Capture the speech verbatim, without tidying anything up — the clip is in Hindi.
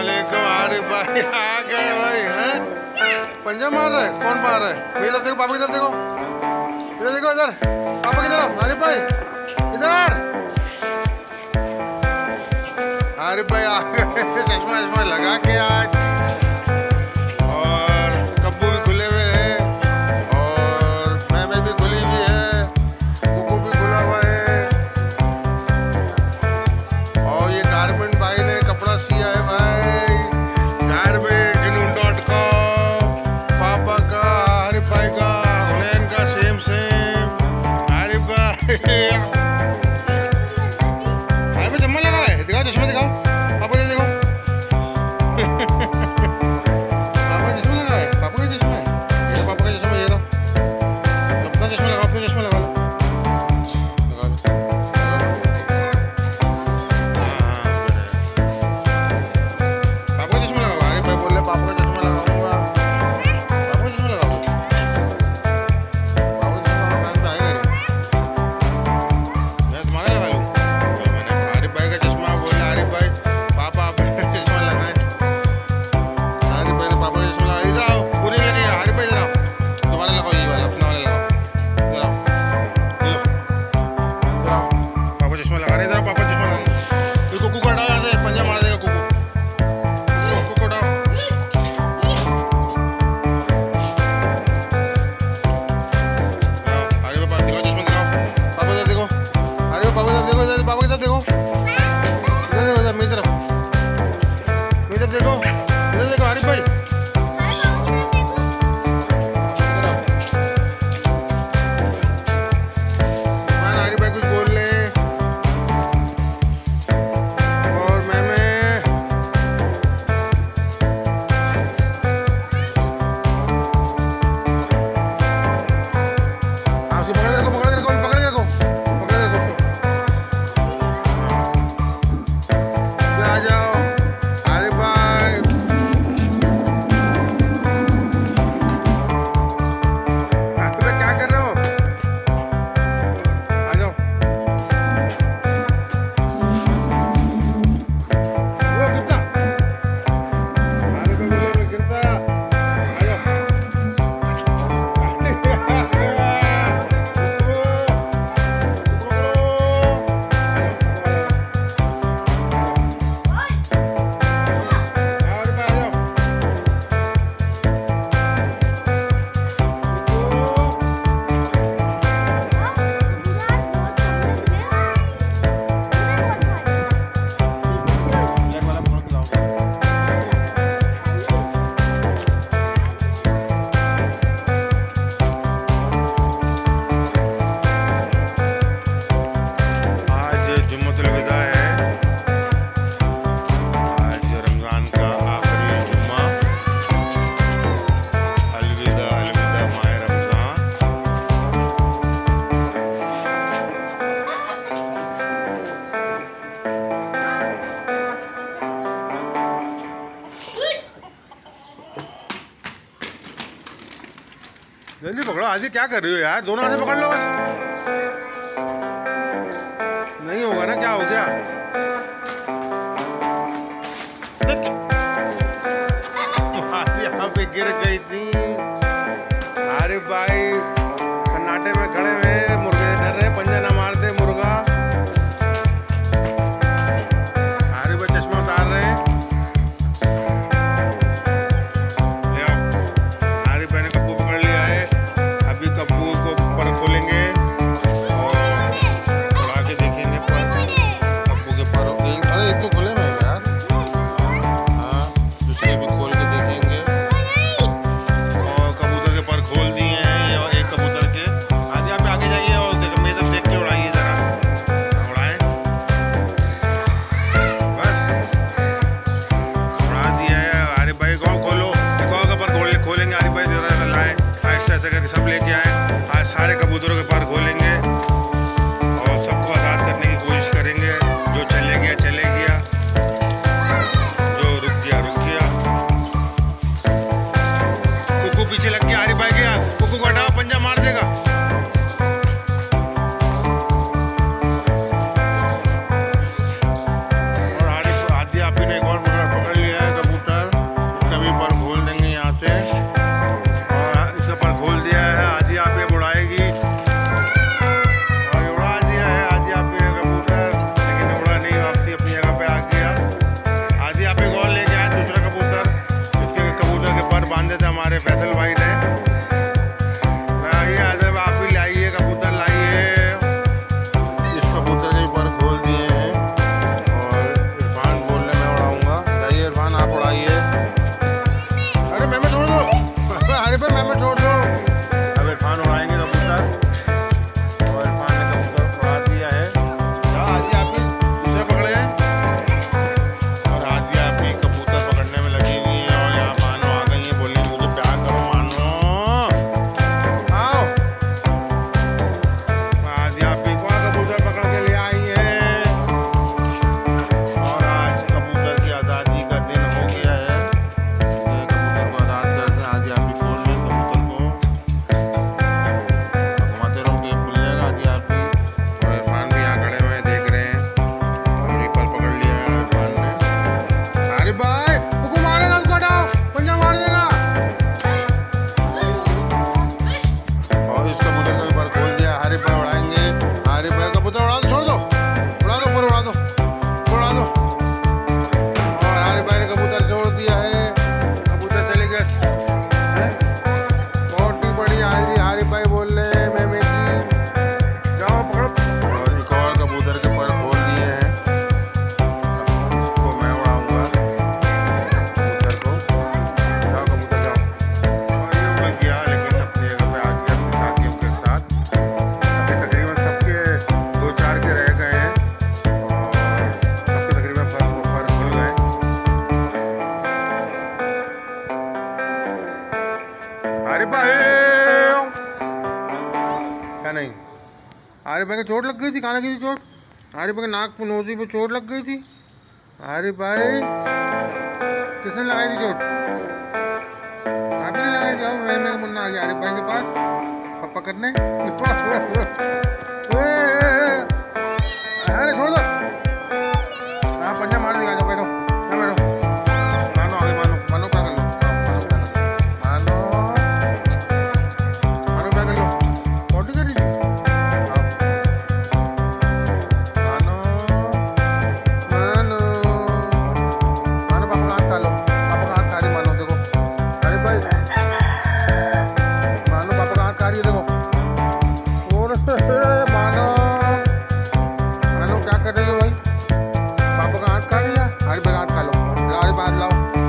वालेकुम। अरे भाई आ गए भाई हैं? पंजा मार रहा है? कौन मार रहा है? मेरी तरफ देखो, पापा की तरफ देखो, इधर देखो, इधर पापा की तरफ। अरे भाई इधर। अरे भाई आ गए चश्मा चश्मा लगा के आज, और कब्बू भी खुले हुए हैं, और मैमे भी खुली हुई है, कुकू भी खुला हुआ है, और ये गारमेंट भाई ने कपड़ा सिया है भाई, गारमेंट जनून डॉट कॉम। पापा का, हरी भाई का, हुनैन का सेम सेम। हरी भाई हरी भाई चश्मा लगा है, दिखाओ चश्मा दिखाओ, पापा ये देखो पापा चश्मा लगा है, पापा का चश्मा है, ये पापा का चश्मा, ये लो अपना चश्मा लगा, अपना चश्मा लगा लो, लगा लो, लगा लो। पापा का चश्मा लगाओ। अरे भाई बोल रहे पापा का चश्मा लगाऊंगा, पापा का चश्मा लगाओ, पापा का चश्मा कान पे आएगा नहीं, मैं तुम्हारा लगा लूँ। तो मैंने हरी भाई का चश्मा बोला, हरी भाई पापा आपका चश्मा लगाए, हरी भाई ने पापा का चश्मा लगाया। इधर आओ, पूरी लगेगा, हरी भाई इधर आओ, तुम्हारा लगाओ, ये वाला अपना वाला लगाओ, इधर आओ, ये लो, इधर आओ, पापा चश्मा लगा रहे, इधर आओ, पापा चश्मा लगा रहे। ये कुकू को हटाओ यहाँ से, पंजा मार देगा कुकू, कुकू को हटाओ। अरे पापा दिखाओ चश्मा दिखाओ, पापा इधर देखो, अरे पापा इधर देखो, इधर पापा इधर देखो, इधर देखो, इधर मेरी तरफ, मेरी तरफ देखो, इधर देखो हरी भाई, इधर आओ। मान हरी भाई कुछ बोल ले, और मैमे हाँ उसको पकड़ के रखो, पकड़ के रखो, पकड़ के रखो, पकड़ के रखो। इधर आ जाओ अरे भाई, अरे भाई क्या कर रहे हो? आ जाओ, वो गिरता, अरे भाई बोले मैं गिरता, आ जाओ। आज जुम्मतुल विदा है, आज रमजान का आखिरी जुम्मा। अलविदा अलविदा माह रमजान। जल्दी पकड़ो, आज ये क्या कर रही हो यार, दोनों हाथ से पकड़ लो बस। नहीं होगा ना, क्या हो गया? देख आज यहाँ पे गिर गई थी। अरे भाई सन्नाटे में खड़े हुए, मुर्गे डर रहे, पंजा ना मार दे मुर्गा। अरे भाई चश्मा उतार रहे हैं, ले आओ। अरे भाई ने कब्बू पकड़ लिया है, अभी कब्बू को पर खोलेंगे और उड़ा के देखेंगे पर कब्बू के पर। अरे एक तो खुले में है यार, हमारे फैसल भाई ने। आइए आजब आप भी लाइए कबूतर लाइए। इस कबूतर के ऊपर खोल दिए हैं और इरफान बोलने में उड़ाऊंगा। जाइए इरफान आप उड़ाइए। अरे मैं छोड़ दो अरे पर मैं छोड़ दो। अब इरफान उड़ाएंगे कबूतर और इरफान ने कबूतर उड़ा दिया है। आज आप ही दूसरे पकड़े हैं और आज ही आप ही कबूतर पकड़ने में लगी हुई है। और यहाँ मानो आ गई है, बोली मुझे प्यार करो मानो। आओ आज आप ही कौन कबूतर पकड़ के ले आई है। और आज कबूतर की आज़ादी का दिन हो गया है। कबूतर को आज़ाद कर दें। आज आप ही खोल दें कबूतर को, घुमाते रहो कि खुल जाएगा। आज आप ही और इरफान भी यहाँ खड़े हुए देख रहे हैं। अभी पर पकड़ लिया है इरफान ने। अरे भाई उसको मारेगा, उसको हटाओ, पंजा मार देगा। और इस कबूतर के ऊपर खोल दिया। हरी भाई उड़ाएंगे। हरी भाई कबूतर उड़ा दो, छोड़ दो, उड़ा दो, ऊपर उड़ा दो, उड़ा दो। और हरी भाई ने कबूतर छोड़ दिया है। कबूतर चले गए हैं। बहुत ही बढ़िया है जी। हरी भाई बोल रहे हैं मैं मैं जाओ पकड़ो। और एक और कबूतर के ऊपर खोल दिए हैं। इसको मैं उड़ाऊंगा कबूतर को। जाओ कबूतर जाओ। और ये उड़ गया लेकिन अपनी जगह पे आ गया अपने साथियों के साथ। अभी तकरीबन सबके दो चार के रह गए हैं और सबके तकरीबन पर पर खुल गए। अरे भाई क्या नहीं, अरे भाई को चोट लग गई थी। कहाँ लगी थी चोट? अरे भाई के नाक पे नोजी पे चोट लग गई थी। अरे भाई किसने लगाई थी चोट? आपने नहीं लगाई थी? आओ मैं मैं मुन्ना आ गया अरे भाई के पास पापा करने। अरे छोड़ दो, हाँ पंजा मार देगा। जाओ बैठो, ना बैठो। मानो आगे मानो, मानो क्या कर लो, मानो मानो क्या कर लो। पॉटी कर रही थी। आओ मानो मानो मानो पापा का हाथ खा लो। पापा का हाथ खा रही मानो, देखो। अरे भाई मानो पापा का हाथ खा रही है, देखो। और मानो मानो क्या कर रही हो भाई? पापा का हाथ खा लिया। हरी भाई का हाथ खा लो। हरी भाई हाथ लाओ।